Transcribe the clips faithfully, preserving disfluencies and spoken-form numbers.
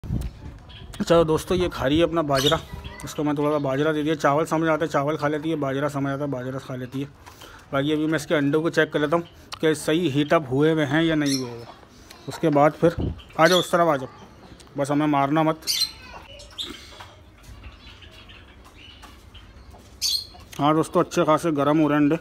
चलो दोस्तों, ये खा रही है अपना बाजरा। इसको मैं थोड़ा सा बाजरा दे दिया। चावल समझ आता है, चावल खा लेती है। बाजरा समझ आता है, बाजरा खा लेती है। बाकी अभी मैं इसके अंडों को चेक कर लेता हूँ कि सही हीट अप हुए हुए हैं या नहीं हुए हुए। उसके बाद फिर आ जाओ, उस तरफ आ जाओ, बस हमें मारना मत। हाँ दोस्तों, अच्छे खासे गर्म हो रहे हैं अंडे।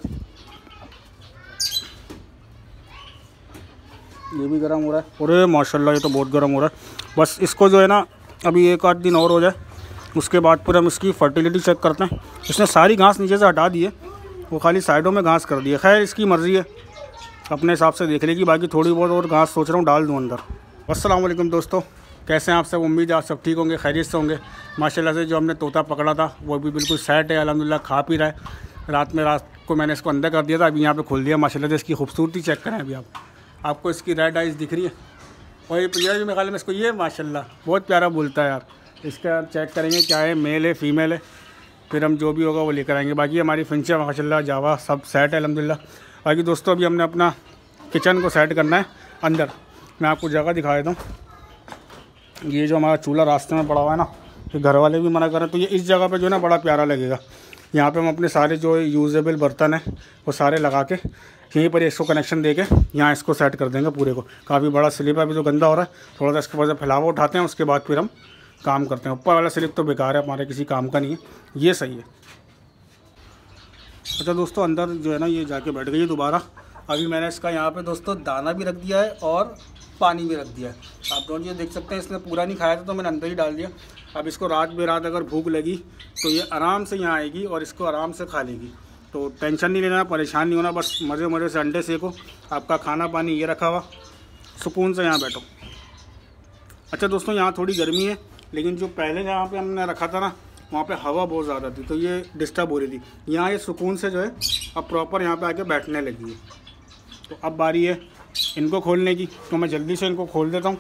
ये भी गर्म हो रहा है। अरे माशाल्लाह, ये तो बहुत गर्म हो रहा है। बस इसको जो है ना, अभी एक आध दिन और हो जाए, उसके बाद फिर हम इसकी फर्टिलिटी चेक करते हैं। इसने सारी घास नीचे से हटा दी है, वो खाली साइडों में घास कर दी है। खैर, इसकी मर्ज़ी है, अपने हिसाब से देख लेगी। बाकी थोड़ी बहुत और घास सोच रहा हूँ डाल दूँ अंदर। अस्सलाम वालेकुम दोस्तों, कैसे हैं आप सब? उम्मीद है आप सब ठीक होंगे, खैरियत से होंगे। माशाल्लाह से जो हमने तोता पकड़ा था वो भी बिल्कुल सेट है, अल्हम्दुलिल्लाह खा पी रहा है। रात में रात को मैंने इसको अंदर कर दिया था, अभी यहाँ पे खोल दिया। माशाल्लाह से इसकी खूबसूरती चेक करें। अभी आप आपको इसकी रेड आइज़ दिख रही है, और ये प्रिया भी मेरे ख्याल में इसको, ये माशाल्लाह बहुत प्यारा बोलता है यार। इसका चेक करेंगे क्या है, मेल है फीमेल है, फिर हम जो भी होगा वो लेकर आएंगे। बाकी हमारी फिंचा माशाल्लाह जावा सब सेट है अल्हम्दुलिल्लाह। बाकी दोस्तों, अभी हमने अपना किचन को सेट करना है अंदर। मैं आपको जगह दिखा देता हूँ। ये जो हमारा चूल्हा रास्ते में पड़ा हुआ है ना, तो घर वाले भी मना करें तो ये इस जगह पे जो है ना बड़ा प्यारा लगेगा। यहाँ पे हम अपने सारे जो यूजेबल बर्तन हैं वो सारे लगा के यहीं पर इसको कनेक्शन दे के यहाँ इसको सेट कर देंगे पूरे को। काफ़ी बड़ा स्लिप है, अभी जो गंदा हो रहा है थोड़ा सा इसके वजह फैलावा उठाते हैं, उसके बाद फिर हम काम करते हैं। ऊपर वाला स्लिप तो बेकार है, हमारे किसी काम का नहीं है, ये सही है। अच्छा दोस्तों, अंदर जो है ना ये जाके बैठ गई है दोबारा। अभी मैंने इसका यहाँ पे दोस्तों दाना भी रख दिया है और पानी भी रख दिया है। आप दोनों ये देख सकते हैं, इसने पूरा नहीं खाया था तो मैंने अंदर ही डाल दिया। अब इसको रात बेरात अगर भूख लगी तो ये आराम से यहाँ आएगी और इसको आराम से खा लेगी। तो टेंशन नहीं लेना, परेशान नहीं होना, बस मज़े मज़े से अंडे सेको। आपका खाना पानी ये रखा हुआ, सुकून से यहाँ बैठो। अच्छा दोस्तों, यहाँ थोड़ी गर्मी है, लेकिन जो पहले जहाँ पे हमने रखा था ना, वहाँ पे हवा बहुत ज़्यादा थी तो ये डिस्टर्ब हो रही थी। यहाँ ये सुकून से जो है अब प्रॉपर यहाँ पे आके बैठने लगी है। तो अब बारी है इनको खोलने की, तो मैं जल्दी से इनको खोल देता हूँ।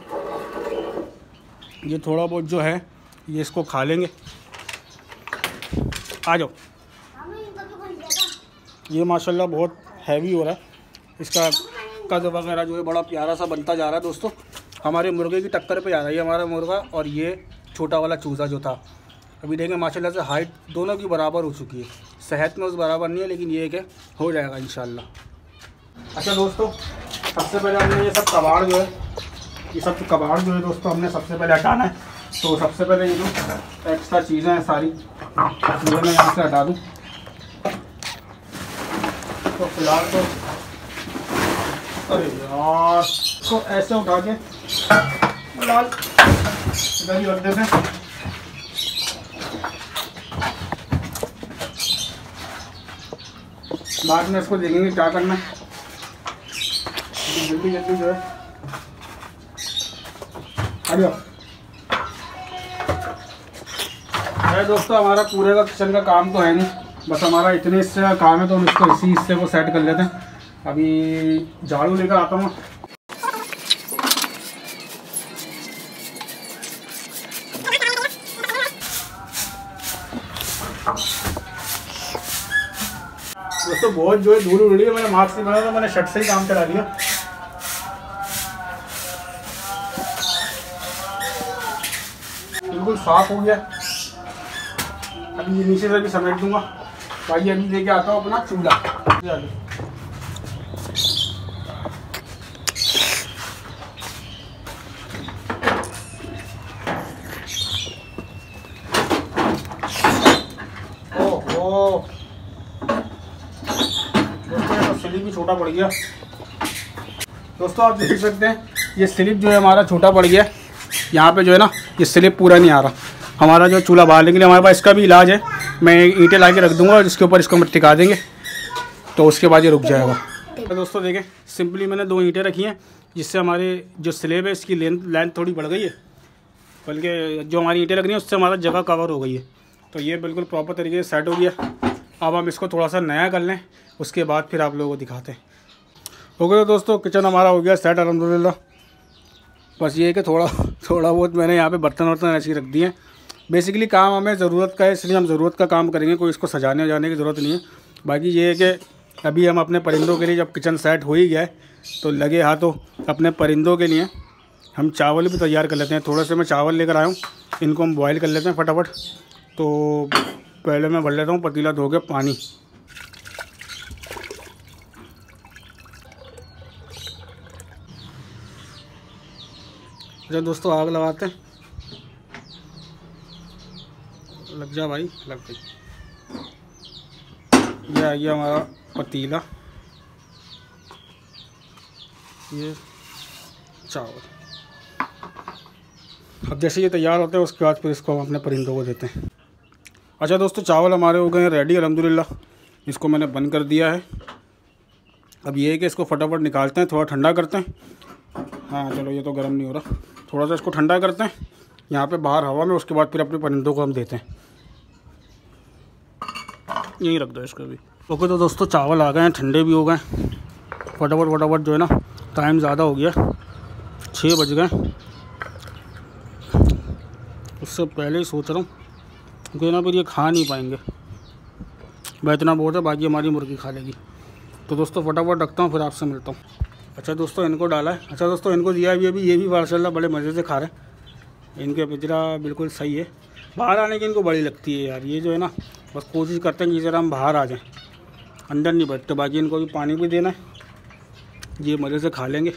ये थोड़ा बहुत जो है ये इसको खा लेंगे। आ जाओ। ये माशाल्लाह बहुत हैवी हो रहा है, इसका कद वगैरह जो है बड़ा प्यारा सा बनता जा रहा है। दोस्तों, हमारे मुर्गे की टक्कर पे आ रहा है हमारा मुर्गा और ये छोटा वाला चूज़ा जो था। अभी देखें माशाल्लाह से हाइट दोनों की बराबर हो चुकी है। सेहत में उस बराबर नहीं है, लेकिन ये है कि हो जाएगा इंशाल्लाह। अच्छा दोस्तों, सबसे पहले हमने ये सब कबाड़ जो है ये सब कबाड़ जो है दोस्तों हमने सबसे पहले हटाना है। तो सबसे पहले ये जो एक्स्ट्रा चीज़ें हैं सारी ये मैं यहाँ से हटा दूँ। तो फिलहाल तो अरे यार, तो ऐसे उठा के फिलहाल इधर ही रख देते हैं। बाद में इसको देखेंगे क्या करना है। जल्दी जल्दी जो है अरे अरे दोस्तों, हमारा पूरे का किचन का काम तो है नहीं, बस हमारा इतने हिस्से का काम है, तो हम इसको इसी हिस्से को सेट कर लेते हैं। अभी झाड़ू लेकर आता हूँ। दोस्तों बहुत जो है धूल उड़ रही है, मैंने मास्क नहीं बनाया तो मैंने शर्ट से ही काम चला लिया। बिल्कुल साफ हो गया। अभी ये नीचे से भी समेट दूंगा। भाई अभी लेके आता हूँ अपना चूल्हा। ओहो दोस्तों, स्लिप भी छोटा पड़ गया। दोस्तों आप देख सकते हैं ये स्लिप जो है हमारा छोटा पड़ गया। यहाँ पे जो है ना ये स्लिप पूरा नहीं आ रहा। हमारा जो चूल्हा बहालने के लिए हमारे पास इसका भी इलाज है। मैं ईंटें ला के रख दूँगा और इसके ऊपर इसको हम टिका देंगे, तो उसके बाद ये रुक जाएगा। तो दोस्तों देखें, सिंपली मैंने दो ईंटें रखी हैं, जिससे हमारे जो स्लेब है इसकी लेंथ लेंथ थोड़ी बढ़ गई है। बल्कि जो हमारी ईंटें लग रही हैं उससे हमारा जगह कवर हो गई है। तो ये बिल्कुल प्रॉपर तरीके से सेट हो गया। अब हम इसको थोड़ा सा नया कर लें, उसके बाद फिर आप लोगों को दिखाते हैं। ओके तो दोस्तों, किचन हमारा हो गया सेट अल्हम्दुलिल्लाह। बस ये है कि थोड़ा थोड़ा बहुत मैंने यहाँ पे बर्तन वर्तन ऐसे रख दिए हैं। बेसिकली काम हमें ज़रूरत का है, इसलिए हम ज़रूरत का काम करेंगे, कोई इसको सजाने वजाने की ज़रूरत नहीं है। बाकी ये है कि अभी हम अपने परिंदों के लिए जब किचन सेट हो ही गया है, तो लगे हाथों अपने परिंदों के लिए हम चावल भी तैयार कर लेते हैं। थोड़े से मैं चावल लेकर आया हूँ, इनको हम बॉईल कर लेते हैं फटाफट। तो पहले मैं भर लेता हूँ पतीला धो के पानी। अच्छा दोस्तों, आग लगाते हैं। लग जा भाई, लग गई। ये आ गया हमारा पतीला, ये चावल। अब जैसे ये तैयार होते हैं उसके बाद फिर इसको हम अपने परिंदों को देते हैं। अच्छा दोस्तों, चावल हमारे हो गए हैं रेडी अल्हम्दुलिल्लाह। इसको मैंने बंद कर दिया है। अब ये है कि इसको फटाफट निकालते हैं, थोड़ा ठंडा करते हैं। हाँ चलो, ये तो गर्म नहीं हो रहा। थोड़ा सा इसको ठंडा करते हैं यहाँ पे बाहर हवा में, उसके बाद फिर अपने परिंदों को हम देते हैं। यहीं रख दो इसको भी। ओके तो दोस्तों, चावल आ गए हैं, ठंडे भी हो गए। फटाफट फटाफट जो है ना, टाइम ज़्यादा हो गया, छः बज गए। उससे पहले ही सोच रहा हूँ क्योंकि ना फिर ये खा नहीं पाएंगे। मैं इतना बहुत है, बाकी हमारी मुर्गी खा लेगी। तो दोस्तों फटाफट रखता हूँ, फिर आपसे मिलता हूँ। अच्छा दोस्तों, इनको डाला है। अच्छा दोस्तों, इनको दिया भी अभी, ये भी माशाल्लाह बड़े मज़े से खा रहे हैं। इनके पिंजरा बिल्कुल सही है। बाहर आने की इनको बड़ी लगती है यार। ये जो है ना, बस कोशिश करते हैं कि ज़रा हम बाहर आ जाएं, अंदर नहीं बैठते। बाकी इनको भी पानी भी देना है, ये मज़े से खा लेंगे,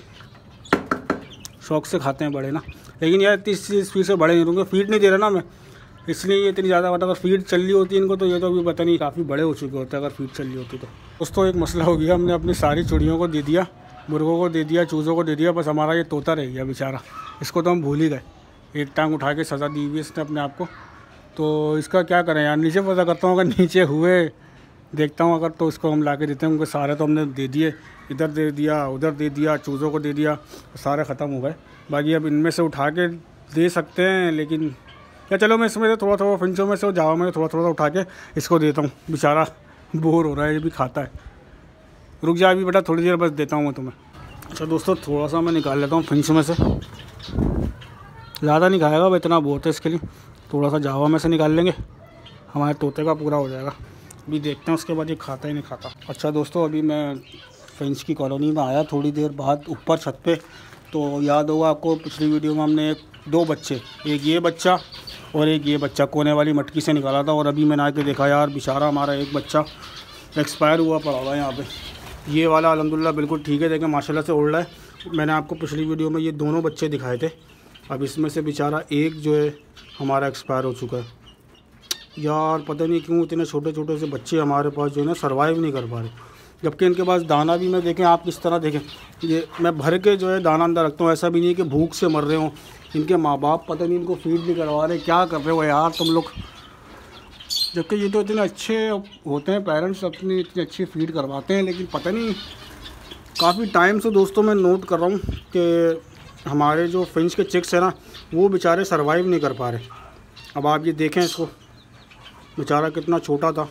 शौक़ से खाते हैं बड़े ना। लेकिन यार तीस स्पीड से बड़े नहीं होंगे, फीड नहीं दे रहा ना मैं, इसलिए ये इतनी ज़्यादा। अगर फीड चल रही होती है इनको तो ये तो अभी पता नहीं काफ़ी बड़े हो चुके होते हैं अगर फीड चल रही होती तो। दोस्तों एक मसला हो गया, हमने अपनी सारी चिड़ियों को दे दिया, मुर्गों को दे दिया, चूज़ों को दे दिया, बस हमारा ये तोता रह गया बेचारा। इसको तो हम भूल ही गए। एक टांग उठा के सज़ा दी हुई इसने अपने आप को। तो इसका क्या करें यार, नीचे पता करता हूँ, अगर नीचे हुए देखता हूँ अगर, तो इसको हम ला के देते हैं। उनको सारे तो हमने दे दिए, इधर दे दिया, उधर दे दिया, चूज़ों को दे दिया, सारे ख़त्म हो गए। बाकी अब इनमें से उठा के दे सकते हैं, लेकिन क्या, चलो मैं इसमें से थोड़ा थोड़ा फिंचों में से जावा में थोड़ा थोड़ा उठा के इसको देता हूँ। बेचारा बोर हो रहा है, ये भी खाता है। रुक जा अभी बेटा, थोड़ी देर बस देता हूँ मैं तुम्हें। अच्छा दोस्तों, थोड़ा सा मैं निकाल लेता हूँ फिंच में से, ज़्यादा नहीं खाएगा वह, इतना बहुत है इसके लिए। थोड़ा सा जावा में से निकाल लेंगे, हमारे तोते का पूरा हो जाएगा। अभी देखते हैं उसके बाद ये खाता ही नहीं खाता। अच्छा दोस्तों, अभी मैं फिंच की कॉलोनी में आया थोड़ी देर बाद ऊपर छत पे। तो याद होगा आपको, पिछली वीडियो में हमने एक दो बच्चे, एक ये बच्चा और एक ये बच्चा कोने वाली मटकी से निकाला था। और अभी मैंने आके देखा यार, बेचारा हमारा एक बच्चा एक्सपायर हुआ पड़ा हुआ है यहाँ पे। ये वाला अल्हम्दुलिल्लाह बिल्कुल ठीक है, देखें माशाल्लाह से उड़ रहा है। मैंने आपको पिछली वीडियो में ये दोनों बच्चे दिखाए थे। अब इसमें से बेचारा एक जो है हमारा एक्सपायर हो चुका है यार। पता नहीं क्यों इतने छोटे छोटे से बच्चे हमारे पास जो है ना सर्वाइव नहीं कर पा रहे, जबकि इनके पास दाना भी, मैं देखें आप किस तरह देखें, ये मैं भर के जो है दाना अंदर रखता हूँ। ऐसा भी नहीं है कि भूख से मर रहे हों। इनके माँ बाप पता नहीं इनको फीड नहीं करवा रहे, क्या कर रहे हो यार तुम लोग। जबकि ये तो इतने अच्छे होते हैं, पेरेंट्स अपनी इतनी अच्छी फीड करवाते हैं, लेकिन पता नहीं काफ़ी टाइम से दोस्तों मैं नोट कर रहा हूँ कि हमारे जो फिंच के चिक्स हैं ना, वो बेचारे सर्वाइव नहीं कर पा रहे। अब आप ये देखें, इसको बेचारा कितना छोटा था,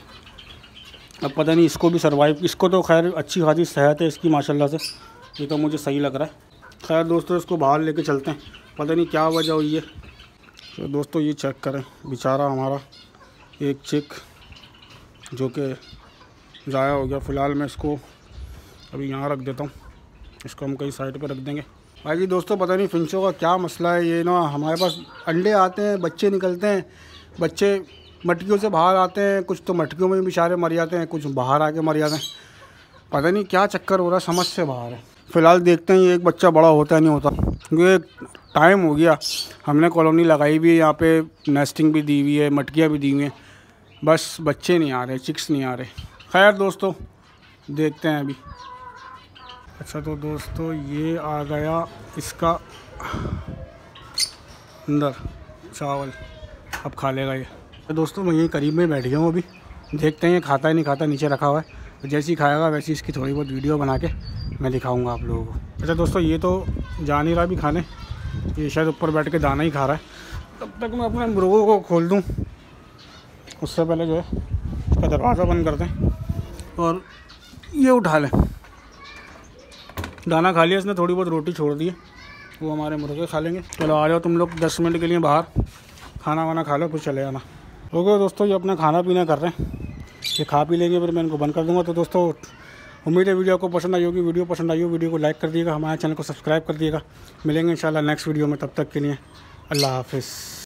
अब पता नहीं इसको भी सर्वाइव, इसको तो खैर अच्छी खासी सेहत है इसकी माशाल्लाह से, ये तो मुझे सही लग रहा है। खैर दोस्तों, इसको बाहर लेके चलते हैं, पता नहीं क्या वजह हुई है। तो दोस्तों ये चेक करें, बेचारा हमारा एक चिक जो कि ज़ाया हो गया। फ़िलहाल मैं इसको अभी यहाँ रख देता हूँ, इसको हम कहीं साइड पर रख देंगे। बाकी दोस्तों पता नहीं फिंचों का क्या मसला है, ये ना हमारे पास अंडे आते हैं, बच्चे निकलते हैं, बच्चे मटकियों से बाहर आते हैं, कुछ तो मटकियों में भी बेचारे मर जाते हैं, कुछ बाहर आके मर जाते हैं। पता नहीं क्या चक्कर हो रहा है, समझ से बाहर है। फ़िलहाल देखते हैं ये एक बच्चा बड़ा होता है नहीं होता, क्योंकि टाइम हो गया। हमने कॉलोनी लगाई भी है, यहाँ पे नेस्टिंग भी दी हुई है, मटकियाँ भी दी हुई हैं, बस बच्चे नहीं आ रहे, चिक्स नहीं आ रहे। खैर दोस्तों देखते हैं अभी। अच्छा तो दोस्तों ये आ गया इसका अंदर चावल, अब खा लेगा ये। तो दोस्तों मैं यहीं करीब में बैठ गया हूँ, अभी देखते हैं ये खाता है नहीं खाता, नीचे रखा हुआ है। तो जैसे ही खाएगा वैसे ही इसकी थोड़ी बहुत वीडियो बना के मैं दिखाऊंगा आप लोगों को। अच्छा दोस्तों ये तो जा नहीं रहा भी खाने, ये शायद ऊपर बैठ के दाना ही खा रहा है। तब तक मैं अपने मुर्गों को खोल दूँ, उससे पहले जो है इसका दरवाज़ा बंद कर दें और ये उठा लें। दाना खा लिया इसने, थोड़ी बहुत रोटी छोड़ दी है, वो हमारे मुर्गे खा लेंगे। चलो आ जाओ तुम लोग दस मिनट के लिए बाहर, खाना वाना खा लो फिर चले आना। ओके दोस्तों ये अपना खाना पीना कर रहे हैं, ये खा पी लेंगे फिर मैं इनको बंद कर दूँगा। तो दोस्तों उम्मीद है वीडियो को पसंद आई होगी। वीडियो पसंद आई हो वीडियो को लाइक कर दिएगा, हमारे चैनल को सब्सक्राइब कर दिएगा। मिलेंगे इंशाल्लाह नेक्स्ट वीडियो में, तब तक के लिए अल्लाह हाफिज़।